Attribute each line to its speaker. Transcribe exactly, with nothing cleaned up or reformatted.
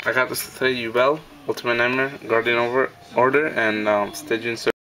Speaker 1: I got this to say Ubel, Ultimate Nightmare, Guardian over Order, and um, Stygian